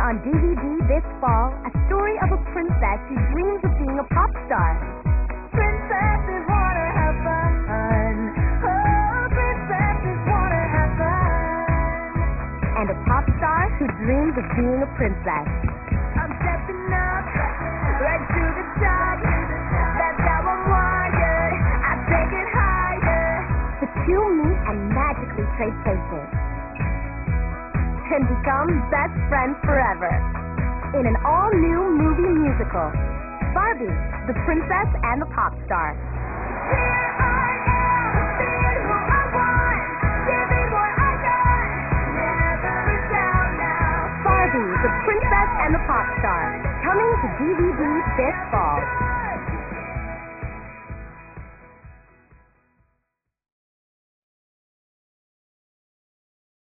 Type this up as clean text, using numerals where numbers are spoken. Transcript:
on DVD this fall, a story of a princess who dreams of being a pop star. Princesses wanna have fun. Oh, princesses wanna have fun. And a pop star who dreams of being a princess. I'm stepping up, right to the top. That's how I want it. I take it higher. The two meet and magically trade places and become best friends forever in an all-new movie musical, Barbie, the Princess and the Pop Star. Here I am, being who I want, giving what I got, never down now. Barbie, the Princess and the Pop Star, coming to DVD this fall.